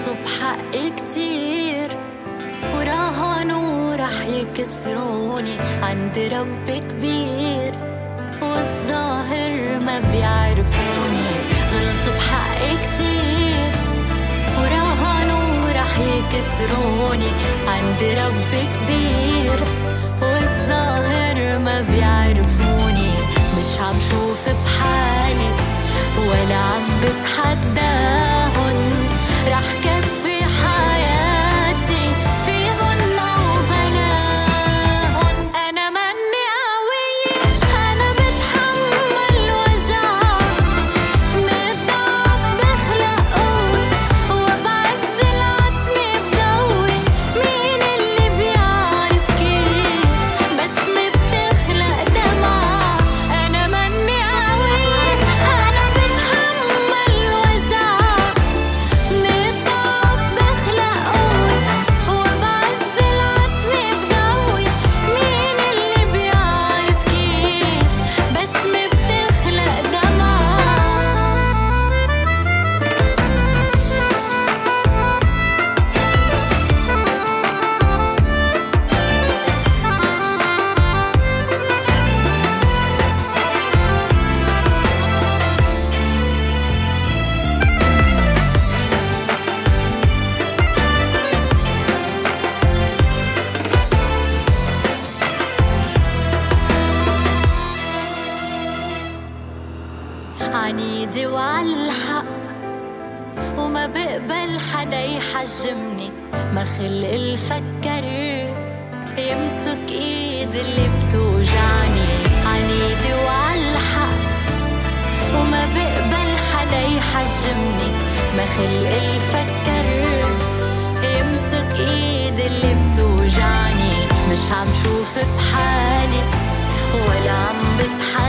غلطوا بحقي كتير وراهنوا رح يكسروني عند رب كبير، والظاهر ما بيعرفوني. غلطوا بحقي كتير وراهنوا رح يكسروني عند رب كبير، والظاهر ما بيعرفوني. مش عم شوف بحالي ولا عم بتحداهن، رح كفي حياتي فيهن أو بلاهن. أنا مني قوية، أنا بتحمل وجع، من الضعف بخلق قوة، وبعز العتمة بضوي. مين اللي بيعرف كيف بسمة بتخلق دمعة؟ أنا مني قوية، أنا بتحمل وجع، من الضعف بخلق قوة، وبعز العتمة بضوي. مين اللي بيعرف كيف بسمة بتخلق دمعة؟ عنيدي وعالحق وما بقبل حدا يحجمني، ما خلق الفكر يمسك ايد اللي بتوجعني. عنيدي وعالحق وما بقبل حدا يحجمني، ما خلق الفكر يمسك ايد اللي بتوجعني. مش عم شوف بحالي ولا عم بتحدى